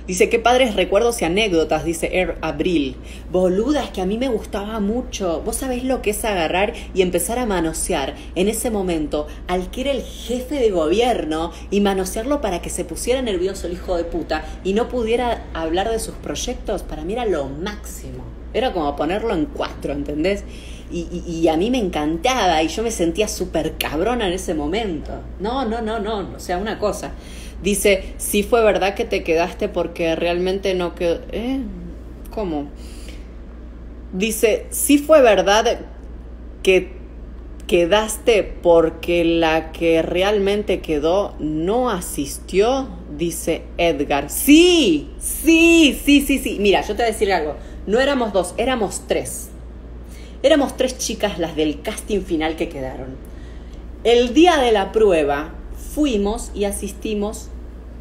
Dice, qué padres recuerdos y anécdotas, dice Air Abril. Boluda, es que a mí me gustaba mucho. Vos sabés lo que es agarrar y empezar a manosear en ese momento al que era el jefe de gobierno y manosearlo para que se pusiera nervioso el hijo de puta y no pudiera hablar de sus proyectos. Para mí era lo máximo. Era como ponerlo en 4, ¿entendés? Y a mí me encantaba y yo me sentía súper cabrona en ese momento. No, o sea, una cosa. Dice, sí fue verdad que te quedaste porque realmente no quedó... ¿Cómo? Dice, sí fue verdad que quedaste porque la que realmente quedó no asistió, dice Edgar. Sí. Mira, yo te voy a decir algo. No éramos 2, éramos 3. Éramos 3 chicas las del casting final que quedaron. El día de la prueba fuimos y asistimos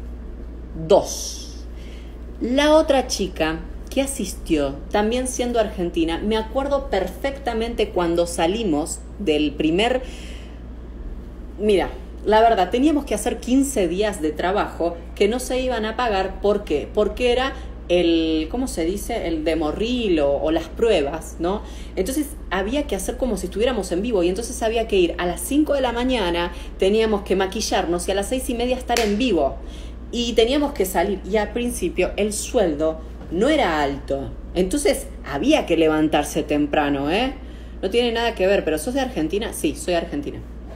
2. La otra chica que asistió, también siendo argentina, me acuerdo perfectamente cuando salimos del primer... Mira, la verdad, teníamos que hacer 15 días de trabajo que no se iban a pagar. ¿Por qué? Porque era el, ¿cómo se dice? El demorril o las pruebas, ¿no? Entonces había que hacer como si estuviéramos en vivo y entonces había que ir a las 5 de la mañana, teníamos que maquillarnos y a las 6:30 estar en vivo. Y teníamos que salir y al principio el sueldo no era alto. Entonces había que levantarse temprano, ¿eh? No tiene nada que ver, pero ¿sos de Argentina? Sí, soy argentina.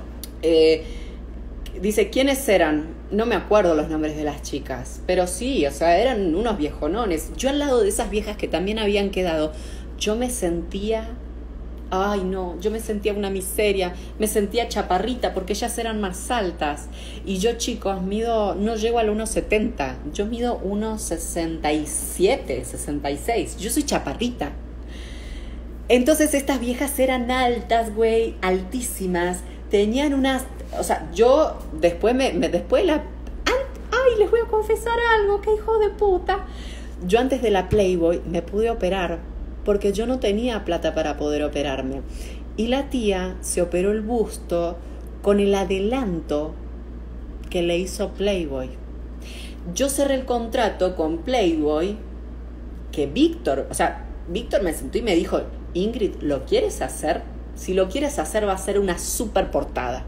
Dice, ¿quiénes eran? No me acuerdo los nombres de las chicas, pero sí, o sea, eran unos viejonones. Yo al lado de esas viejas que también habían quedado, yo me sentía... Ay, no, yo me sentía una miseria, me sentía chaparrita porque ellas eran más altas. Y yo, chicos, no llego al 1,70, yo mido 1,67, 66. Yo soy chaparrita. Entonces estas viejas eran altas, güey, altísimas. Tenían unas... O sea, yo después ay, les voy a confesar algo, qué hijo de puta. Yo antes de la Playboy me pude operar porque yo no tenía plata para poder operarme. Y la tía se operó el busto con el adelanto que le hizo Playboy. Yo cerré el contrato con Playboy, que Víctor me sentó y me dijo, Ingrid, ¿lo quieres hacer? Si lo quieres hacer va a ser una super portada.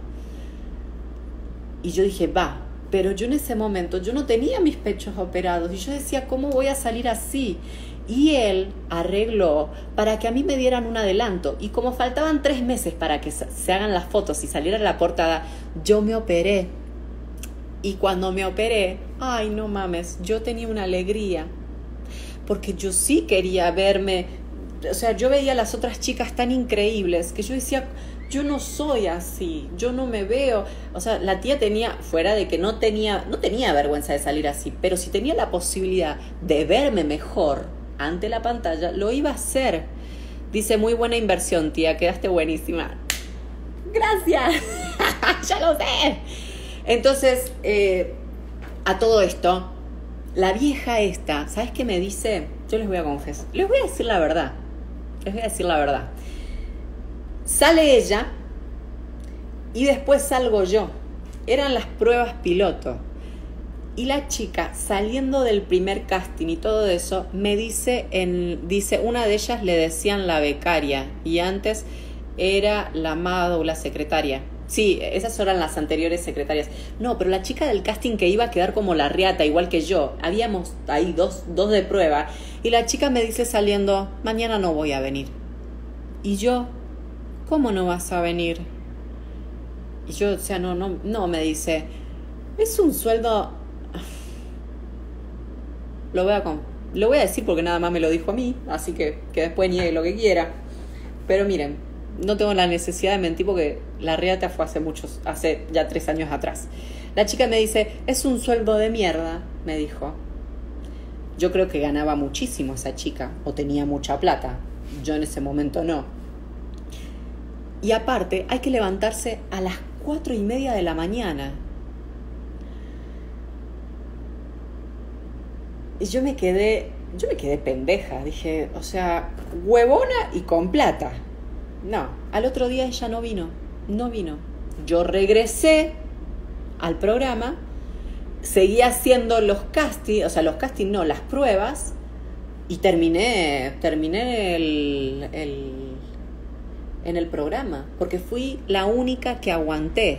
Y yo dije, va. Pero yo en ese momento, yo no tenía mis pechos operados. Y yo decía, ¿cómo voy a salir así? Y él arregló para que a mí me dieran un adelanto. Y como faltaban 3 meses para que se hagan las fotos y saliera la portada, yo me operé. Y cuando me operé, ay, no mames, yo tenía una alegría. Porque yo sí quería verme. O sea, yo veía a las otras chicas tan increíbles que yo decía, yo no soy así, yo no me veo. O sea, la tía tenía, fuera de que no tenía vergüenza de salir así, pero si tenía la posibilidad de verme mejor ante la pantalla, lo iba a hacer. Dice, muy buena inversión, tía, quedaste buenísima. Gracias, ya lo sé. Entonces, a todo esto, la vieja esta, ¿sabes qué me dice? Yo les voy a confesar, les voy a decir la verdad. Sale ella y después salgo yo. Eran las pruebas piloto. Y la chica, saliendo del primer casting y todo eso, me dice, una de ellas le decían la becaria y antes era la amada o la secretaria. Sí, esas eran las anteriores secretarias. No, pero la chica del casting que iba a quedar como la riata, igual que yo. Habíamos ahí dos de prueba. Y la chica me dice saliendo, mañana no voy a venir. Y yo, ¿cómo no vas a venir? Y yo, o sea, no, me dice, es un sueldo... Lo voy a decir porque nada más me lo dijo a mí, así que después niegue lo que quiera. Pero miren, no tengo la necesidad de mentir porque la riata fue hace ya 3 años atrás. La chica me dice, es un sueldo de mierda, me dijo. Yo creo que ganaba muchísimo esa chica, o tenía mucha plata. Yo en ese momento no. Y aparte, hay que levantarse a las 4:30 de la mañana. Y yo me quedé pendeja. Dije, o sea, huevona y con plata. No, al otro día ella no vino. Yo regresé al programa, seguí haciendo los castings, o sea, los castings no, las pruebas, y terminé en el programa, porque fui la única que aguanté.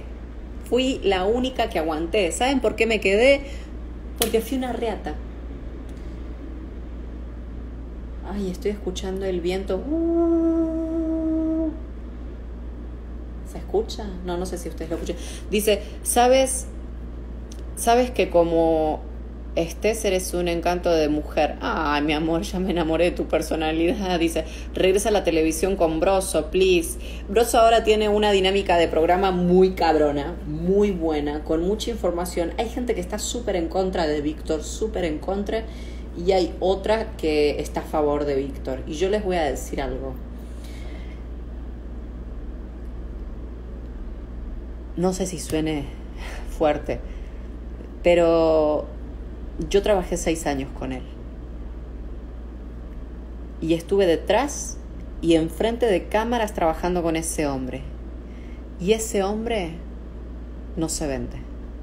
¿Saben por qué me quedé? Porque fui una reata. Ay, estoy escuchando el viento. ¿Se escucha? No sé si ustedes lo escuchan. Dice, ¿sabes que como estés eres un encanto de mujer? Ay, mi amor, ya me enamoré de tu personalidad. Dice, regresa a la televisión con Broso, please. Broso ahora tiene una dinámica de programa muy cabrona, muy buena, con mucha información. Hay gente que está súper en contra de Víctor, súper en contra, y hay otra que está a favor de Víctor. Y yo les voy a decir algo. No sé si suene fuerte, pero yo trabajé 6 años con él. Y estuve detrás y enfrente de cámaras trabajando con ese hombre. Y ese hombre no se vende.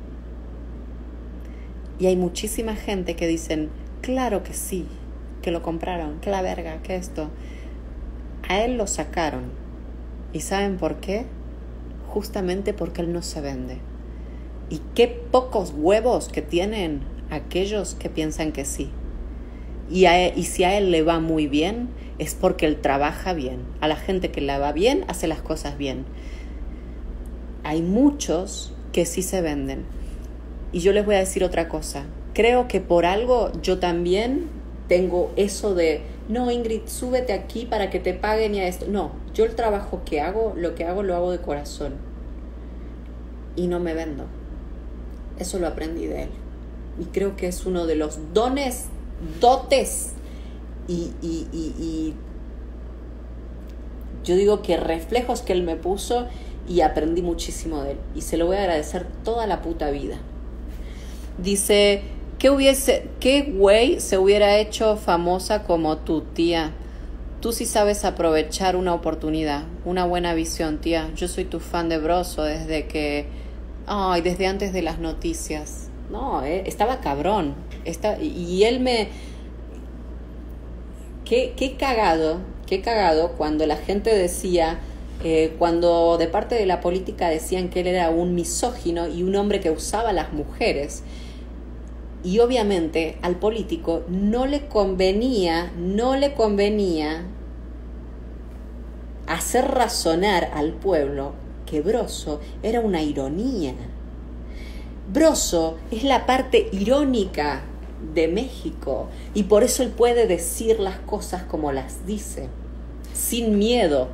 Y hay muchísima gente que dicen, claro que sí, que lo compraron, que la verga, que esto. A él lo sacaron. ¿Y saben por qué? Justamente porque él no se vende. Y qué pocos huevos que tienen aquellos que piensan que sí. Y si a él le va muy bien, es porque él trabaja bien. A la gente que le va bien, hace las cosas bien. Hay muchos que sí se venden. Y yo les voy a decir otra cosa. Creo que por algo yo también tengo eso de, no, Ingrid, súbete aquí para que te paguen y a esto. No, yo el trabajo que hago, lo hago de corazón. Y no me vendo. Eso lo aprendí de él. Y creo que es uno de los dotes y yo digo que reflejos que él me puso, y aprendí muchísimo de él. Y se lo voy a agradecer toda la puta vida. Dice, ¿qué güey se hubiera hecho famosa como tú, tía? Tú sí sabes aprovechar una oportunidad, una buena visión, tía. Yo soy tu fan de Broso desde antes de las noticias. No, estaba cabrón. Y él me... Qué cagado cuando la gente decía, cuando de parte de la política decían que él era un misógino y un hombre que usaba a las mujeres. Y obviamente al político no le convenía hacer razonar al pueblo que Broso era una ironía. Broso es la parte irónica de México, y por eso él puede decir las cosas como las dice, sin miedo,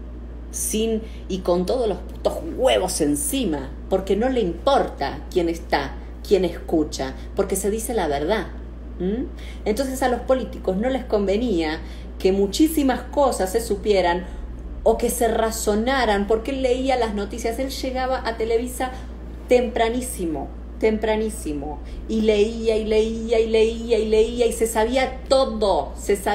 y con todos los putos huevos encima, porque no le importa quién está, quién escucha, porque se dice la verdad. Entonces a los políticos no les convenía que muchísimas cosas se supieran o que se razonaran, porque él leía las noticias. Él llegaba a Televisa tempranísimo, y leía y se sabía todo.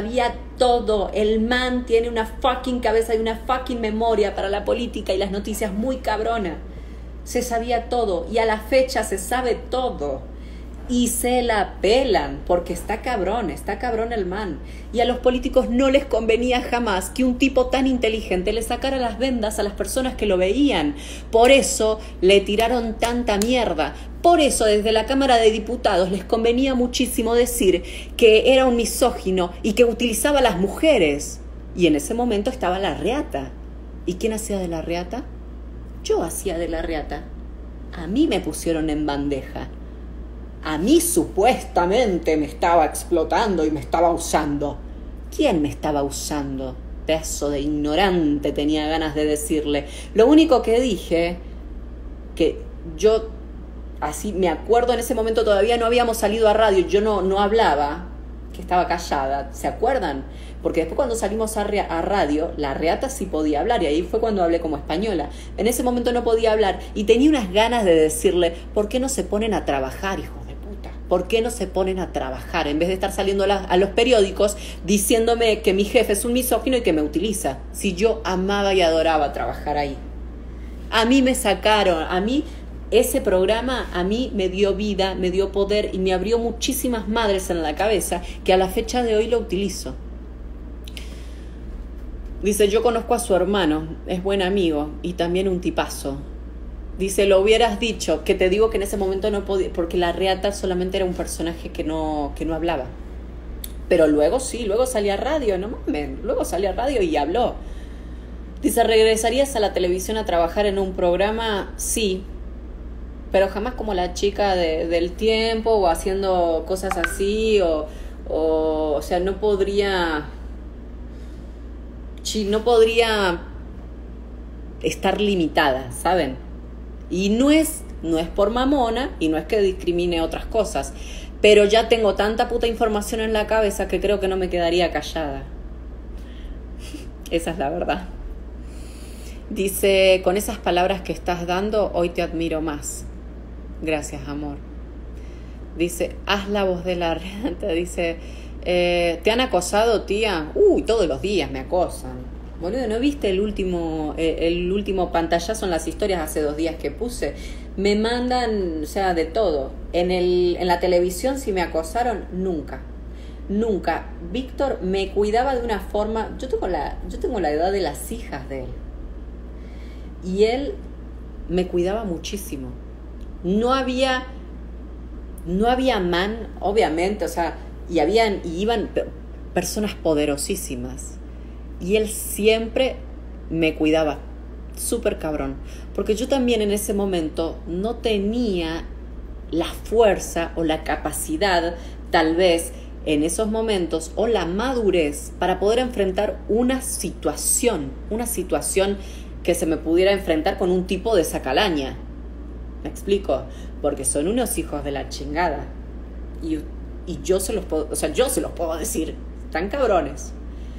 El man tiene una fucking cabeza y una fucking memoria para la política y las noticias muy cabrona. Se sabía todo, y a la fecha se sabe todo, y se la pelan porque está cabrón el man. Y a los políticos no les convenía jamás que un tipo tan inteligente le sacara las vendas a las personas que lo veían. Por eso le tiraron tanta mierda. Por eso desde la Cámara de Diputados les convenía muchísimo decir que era un misógino y que utilizaba a las mujeres. Y en ese momento estaba la reata. ¿Y quién hacía de la reata? Yo hacía de la reata. A mí me pusieron en bandeja. A mí supuestamente me estaba explotando y me estaba usando. ¿Quién me estaba usando? Pedazo de ignorante, tenía ganas de decirle. Lo único que dije, que yo, así me acuerdo, en ese momento todavía no habíamos salido a radio, yo no hablaba, que estaba callada, ¿se acuerdan? Porque después cuando salimos a radio, la reata sí podía hablar, y ahí fue cuando hablé como española. En ese momento no podía hablar, y tenía unas ganas de decirle, ¿por qué no se ponen a trabajar, hijos de puta? ¿Por qué no se ponen a trabajar? En vez de estar saliendo a los periódicos diciéndome que mi jefe es un misógino y que me utiliza. Si yo amaba y adoraba trabajar ahí. A mí me sacaron, ese programa a mí me dio vida, me dio poder y me abrió muchísimas madres en la cabeza que a la fecha de hoy lo utilizo. Dice, yo conozco a su hermano, es buen amigo y también un tipazo. Dice, lo hubieras dicho, que te digo que en ese momento no podía, porque la Reata solamente era un personaje que no hablaba. Pero luego sí, luego salía a radio, no mames, luego salía a radio y habló. Dice, ¿regresarías a la televisión a trabajar en un programa? Sí, pero jamás como la chica del tiempo o haciendo cosas así o sea, no podría estar limitada, ¿saben? Y no es por mamona y no es que discrimine otras cosas, pero ya tengo tanta puta información en la cabeza que creo que no me quedaría callada. Esa es la verdad. Dice, con esas palabras que estás dando, hoy te admiro más. Gracias, amor. Dice, haz la voz de la Reata. Dice, ¿te han acosado, tía? Uy, todos los días me acosan. Boludo, ¿no viste el último pantallazo en las historias hace 2 días que puse? Me mandan, o sea, de todo. En la televisión, si me acosaron, nunca. Víctor me cuidaba de una forma. Yo tengo la edad de las hijas de él. Y él me cuidaba muchísimo. No había man, obviamente, o sea, y iban personas poderosísimas. Y él siempre me cuidaba, súper cabrón. Porque yo también en ese momento no tenía la fuerza o la capacidad, tal vez en esos momentos, o la madurez para poder enfrentar una situación que se me pudiera enfrentar con un tipo de esa calaña. ¿Me explico? Porque son unos hijos de la chingada. Y yo se los puedo decir, están cabrones.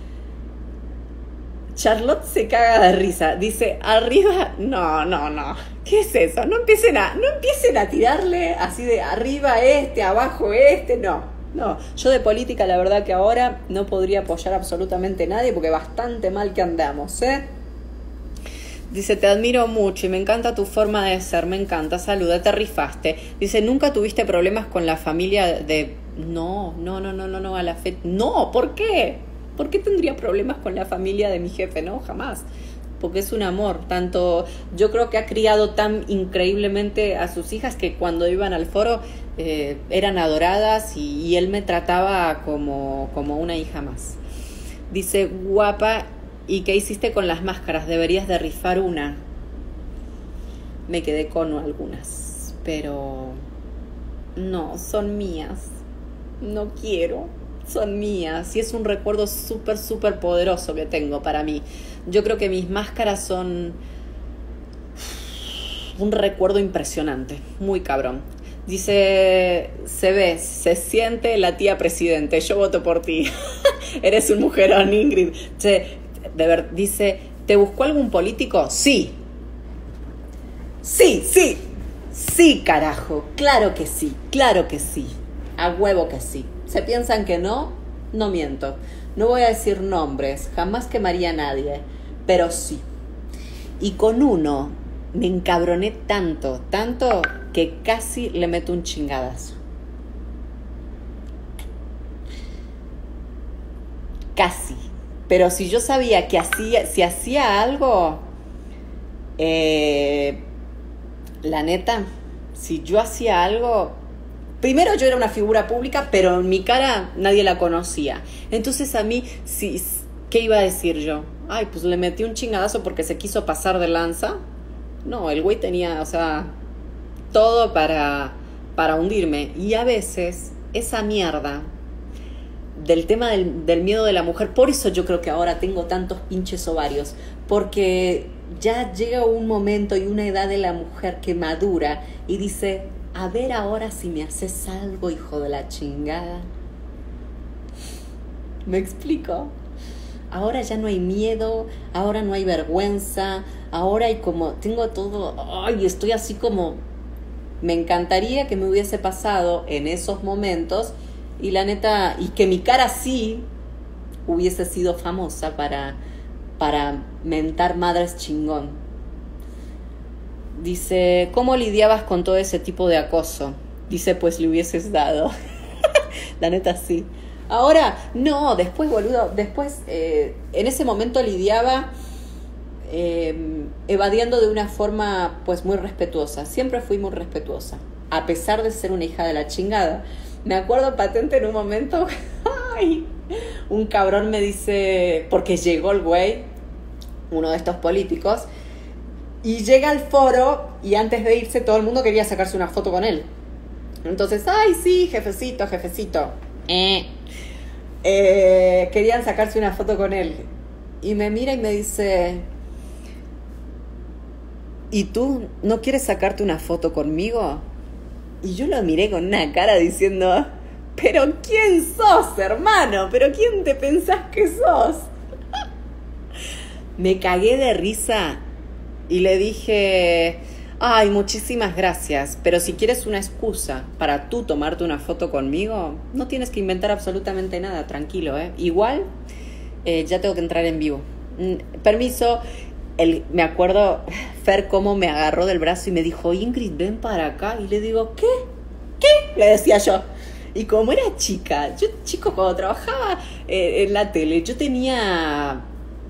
Charlotte se caga de risa. Dice, arriba, no. ¿Qué es eso? No empiecen a tirarle así de arriba abajo no. Yo de política, la verdad que ahora no podría apoyar absolutamente a nadie porque bastante mal que andamos, ¿eh? Dice, te admiro mucho y me encanta tu forma de ser, me encanta, saluda, te rifaste. Dice, ¿nunca tuviste problemas con la familia de...? No, a la fe... No, ¿por qué? ¿Por qué tendría problemas con la familia de mi jefe? No, jamás. Porque es un amor. Tanto, yo creo que ha criado tan increíblemente a sus hijas que cuando iban al foro eran adoradas y él me trataba como una hija más. Dice, guapa, ¿y qué hiciste con las máscaras? Deberías de rifar una. Me quedé con algunas, pero no, son mías. No quiero. Son mías y es un recuerdo súper, súper poderoso que tengo para mí. Yo creo que mis máscaras son un recuerdo impresionante, muy cabrón. Dice, se siente la tía presidente, yo voto por ti. Eres un mujerón, Ingrid. Dice, ¿te buscó algún político? Sí, carajo, claro que sí, a huevo que sí. ¿Se piensan que no? No miento. No voy a decir nombres, jamás quemaría a nadie, pero sí. Y con uno me encabroné tanto que casi le meto un chingadazo. Casi. Pero si yo sabía que si hacía algo, la neta, si yo hacía algo... Primero yo era una figura pública, pero en mi cara nadie la conocía. Entonces a mí, ¿qué iba a decir yo? Ay, pues le metí un chingadazo porque se quiso pasar de lanza. No, el güey tenía, o sea, todo para hundirme. Y a veces esa mierda del tema del miedo de la mujer, por eso yo creo que ahora tengo tantos pinches ovarios, porque ya llega un momento y una edad de la mujer que madura y dice... A ver ahora si me haces algo, hijo de la chingada. ¿Me explico? Ahora ya no hay miedo, ahora no hay vergüenza, ahora hay como, tengo todo, ay, estoy así como, me encantaría que me hubiese pasado en esos momentos y la neta, y que mi cara sí hubiese sido famosa para mentar madres chingón. Dice, ¿cómo lidiabas con todo ese tipo de acoso? Dice, pues le hubieses dado. La neta sí. Ahora, no, después, boludo, después, en ese momento lidiaba evadiendo de una forma, pues, muy respetuosa. Siempre fui muy respetuosa, a pesar de ser una hija de la chingada. Me acuerdo patente en un momento, ay, un cabrón me dice, porque llegó el güey, uno de estos políticos, y llega al foro y antes de irse todo el mundo quería sacarse una foto con él. Entonces, ay, sí, jefecito. Querían sacarse una foto con él. Y me mira y me dice, ¿y tú no quieres sacarte una foto conmigo? Y yo lo miré con una cara diciendo, ¿pero quién sos, hermano? ¿Pero quién te pensás que sos? Me cagué de risa y le dije, ay, muchísimas gracias, pero si quieres una excusa para tú tomarte una foto conmigo, no tienes que inventar absolutamente nada, tranquilo, ¿eh? Igual, ya tengo que entrar en vivo. Permiso. Me acuerdo, Fer, cómo me agarró del brazo y me dijo, Ingrid, ven para acá. Y le digo, ¿qué? Le decía yo. Y como era chica, chico, cuando trabajaba en la tele, yo tenía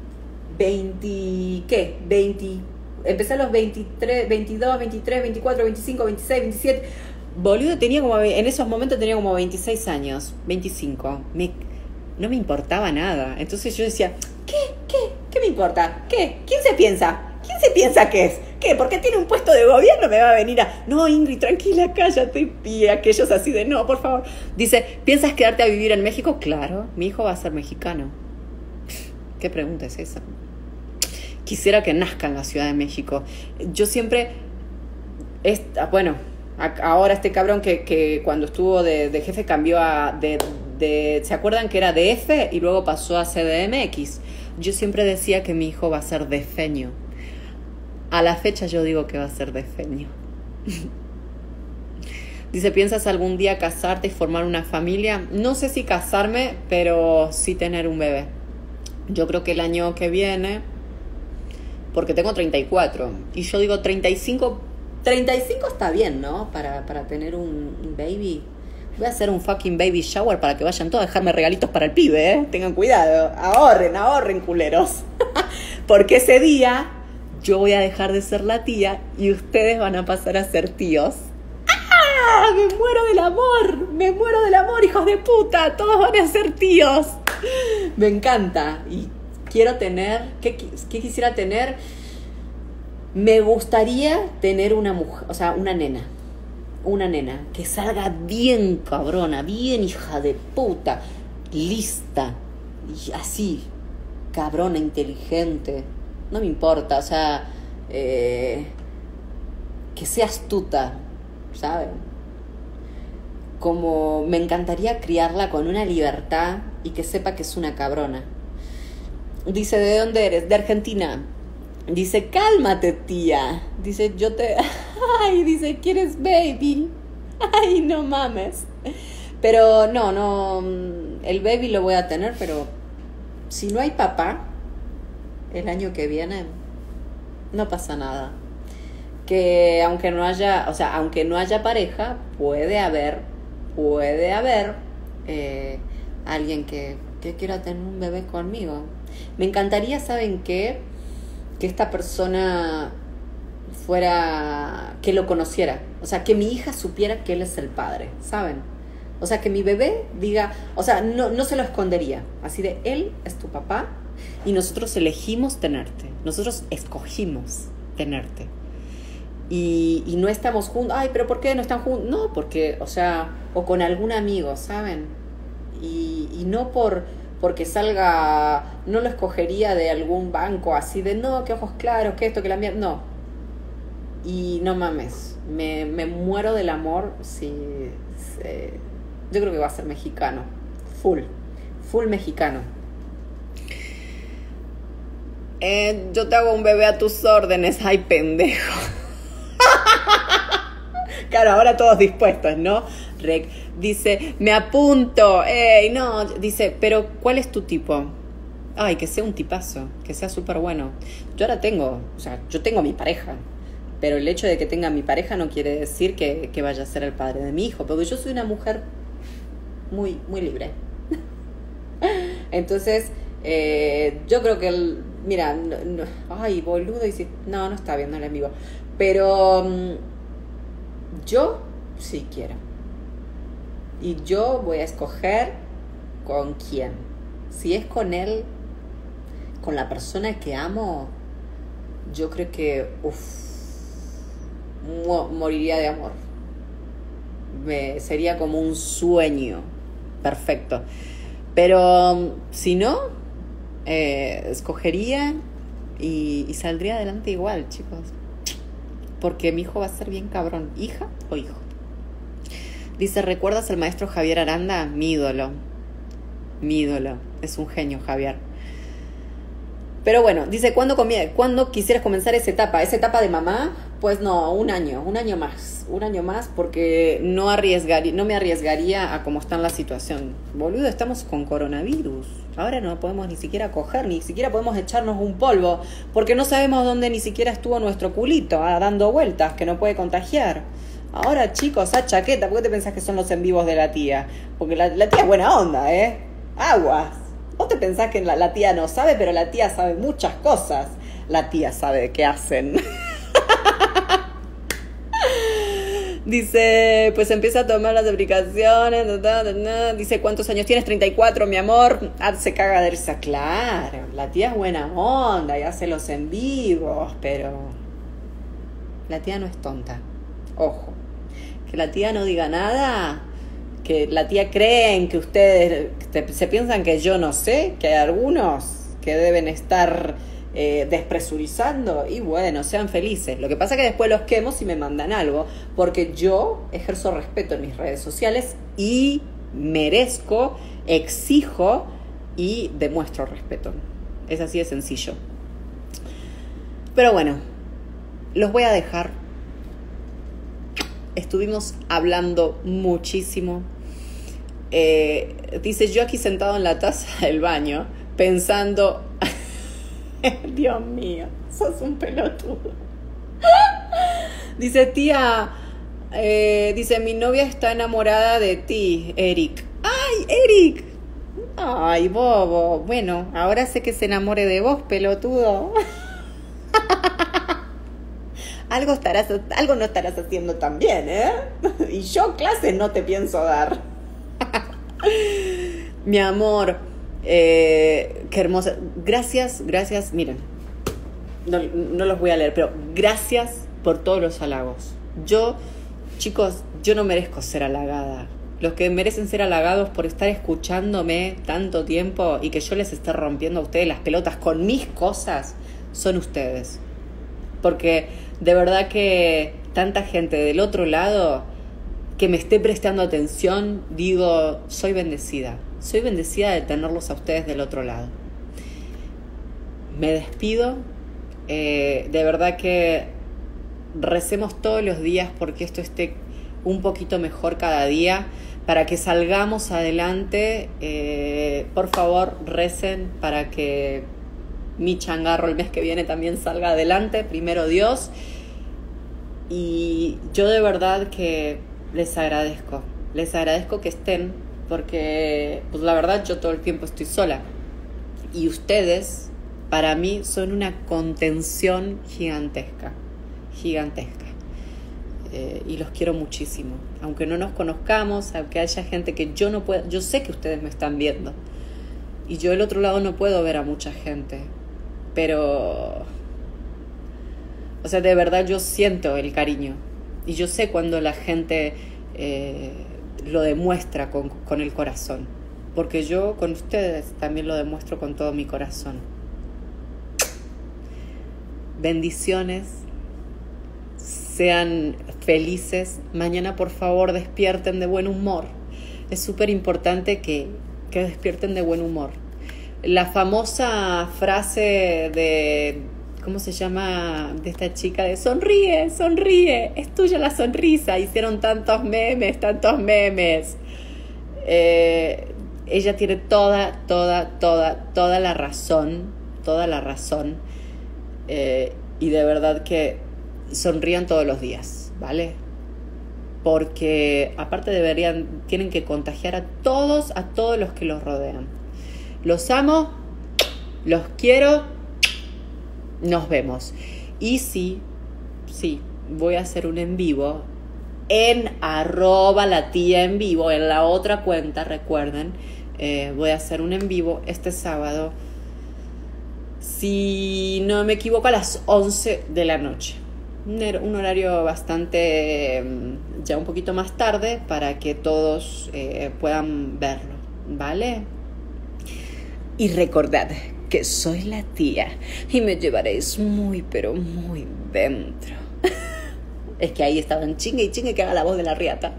20, empecé a los 23, 22, 23, 24, 25, 26, 27. Boludo, en esos momentos tenía como 26 años, 25. No me importaba nada. Entonces yo decía, ¿Qué me importa? ¿Qué? ¿Quién se piensa? ¿Quién se piensa que es? ¿Qué? ¿Porque tiene un puesto de gobierno? Me va a venir a... No, Ingrid, tranquila, cállate. Y aquellos así de, no, por favor. Dice, ¿piensas quedarte a vivir en México? Claro, mi hijo va a ser mexicano. ¿Qué pregunta es esa? Quisiera que nazca en la Ciudad de México. Yo siempre... Bueno, ahora este cabrón que cuando estuvo de jefe cambió ¿se acuerdan que era DF y luego pasó a CDMX? Yo siempre decía que mi hijo va a ser defeño. A la fecha yo digo que va a ser defeño. Dice, ¿piensas algún día casarte y formar una familia? No sé si casarme, pero sí tener un bebé. Yo creo que el año que viene, porque tengo 34, y yo digo 35 está bien, ¿no? Para tener un baby. Voy a hacer un fucking baby shower para que vayan todos a dejarme regalitos para el pibe, ¿eh? Tengan cuidado. Ahorren, culeros. Porque ese día yo voy a dejar de ser la tía y ustedes van a pasar a ser tíos. ¡Ah! Me muero del amor, hijos de puta. Todos van a ser tíos. Me encanta. Y quiero tener... ¿Qué quisiera tener? Me gustaría tener una mujer, o sea, una nena que salga bien cabrona, bien hija de puta, lista, y así, cabrona, inteligente, no me importa, o sea, que sea astuta, ¿saben? Como me encantaría criarla con una libertad y que sepa que es una cabrona. Dice, ¿de dónde eres? De Argentina. Dice, cálmate, tía. Dice, ay, dice, ¿quieres baby? Ay, no mames. Pero no, el baby lo voy a tener, pero si no hay papá el año que viene, no pasa nada. Que aunque no haya pareja, puede haber alguien que quiera tener un bebé conmigo. Me encantaría, ¿saben qué? Que esta persona que lo conociera, o sea, que mi hija supiera que él es el padre, ¿saben? O sea, que mi bebé diga, o sea, no se lo escondería, así de, él es tu papá y nosotros elegimos tenerte, nosotros escogimos tenerte y no estamos juntos. Ay, pero ¿por qué no están juntos? No, porque, o sea, o con algún amigo, ¿saben? Y no porque salga, no lo escogería de algún banco así de, no, que ojos claros, que esto, que la mierda, no. Y no mames, me muero del amor si yo creo que va a ser mexicano, full mexicano. Yo te hago un bebé a tus órdenes, ay pendejo. Claro, ahora todos dispuestos, ¿no? Rec dice, me apunto, no, dice, pero ¿cuál es tu tipo? Ay, que sea un tipazo, que sea súper bueno. Yo ahora yo tengo mi pareja, Pero el hecho de que tenga mi pareja no quiere decir que vaya a ser el padre de mi hijo, porque yo soy una mujer muy, muy libre. Entonces, yo creo que mira, ay, boludo, no está viendo el en vivo. Pero yo sí quiero. Y yo voy a escoger con quién. Si es con él, con la persona que amo, yo creo que moriría de amor. Sería como un sueño perfecto. Pero si no, escogería y saldría adelante igual, chicos. Porque mi hijo va a ser bien cabrón. ¿Hija o hijo? Dice, ¿recuerdas al maestro Javier Aranda? Mi ídolo. Mi ídolo. Es un genio, Javier. Pero bueno, dice, ¿cuándo quisieras comenzar esa etapa? ¿Esa etapa de mamá? Pues no, un año más, porque no me arriesgaría a cómo está la situación. Boludo, estamos con coronavirus. Ahora no podemos ni siquiera coger, ni siquiera podemos echarnos un polvo, porque no sabemos dónde ni siquiera estuvo nuestro culito, dando vueltas, que no puede contagiar. Ahora, chicos, a chaqueta, ¿por qué te pensás que son los en vivos de la tía? Porque la tía es buena onda, Aguas. ¿Vos te pensás que la tía no sabe? Pero la tía sabe muchas cosas. La tía sabe de qué hacen. Dice, pues empieza a tomar las aplicaciones. Dice, ¿cuántos años tienes? 34, mi amor. Se caga de risa. Claro, la tía es buena onda y hace los en vivos, pero la tía no es tonta. Ojo, que la tía no diga nada, que la tía creen que ustedes se piensan que yo no sé, que hay algunos que deben estar despresurizando, y bueno, sean felices. Lo que pasa es que después los quemo si me mandan algo, porque yo ejerzo respeto en mis redes sociales y merezco, exijo y demuestro respeto. Es así de sencillo. Pero bueno, los voy a dejar. Estuvimos hablando muchísimo. Dice, yo aquí sentado en la taza del baño, pensando, Dios mío, sos un pelotudo. Dice, tía, dice, mi novia está enamorada de ti, Eric. ¡Ay, Eric! Ay, bobo. Bueno, ahora sé que se enamore de vos, pelotudo. Algo no estarás haciendo tan bien, Y yo clases no te pienso dar. Mi amor, qué hermosa. Gracias, miren, no los voy a leer, pero gracias por todos los halagos. Chicos, yo no merezco ser halagada. Los que merecen ser halagados por estar escuchándome tanto tiempo y que yo les esté rompiendo a ustedes las pelotas con mis cosas, son ustedes. Porque de verdad que tanta gente del otro lado que me esté prestando atención, digo, soy bendecida de tenerlos a ustedes del otro lado. Me despido, de verdad que recemos todos los días porque esto esté un poquito mejor cada día, para que salgamos adelante. Por favor, recen para que mi changarro el mes que viene también salga adelante, primero Dios. Y yo de verdad que les agradezco que estén, porque pues la verdad yo todo el tiempo estoy sola y ustedes para mí son una contención gigantesca. Y los quiero muchísimo, aunque no nos conozcamos, aunque haya gente que yo no puedo. Yo sé que ustedes me están viendo y yo del otro lado no puedo ver a mucha gente, pero o sea, de verdad yo siento el cariño y yo sé cuando la gente lo demuestra con el corazón, porque yo con ustedes también lo demuestro con todo mi corazón. Bendiciones, sean felices. Mañana por favor despierten de buen humor. Es súper importante que despierten de buen humor. La famosa frase de, ¿cómo se llama? De esta chica de sonríe, es tuya la sonrisa. Hicieron tantos memes. Ella tiene toda la razón. Y de verdad que sonrían todos los días, ¿vale? Porque aparte tienen que contagiar a todos los que los rodean. Los amo, los quiero, nos vemos. Y sí, voy a hacer un en vivo en @latía_en_vivo, en la otra cuenta, recuerden. Voy a hacer un en vivo este sábado, si no me equivoco, a las 11 de la noche. Un horario bastante, ya un poquito más tarde, para que todos puedan verlo, ¿vale? Y recordad que soy la tía y me llevaréis muy, pero muy dentro. Es que ahí estaban chingue y chingue que haga la voz de la riata.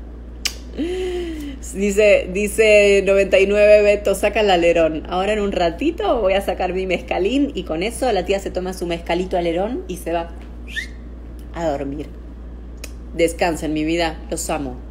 Dice 99 Beto, saca el alerón. Ahora en un ratito voy a sacar mi mezcalín y con eso la tía se toma su mezcalito alerón y se va a dormir. Descansen, mi vida, los amo.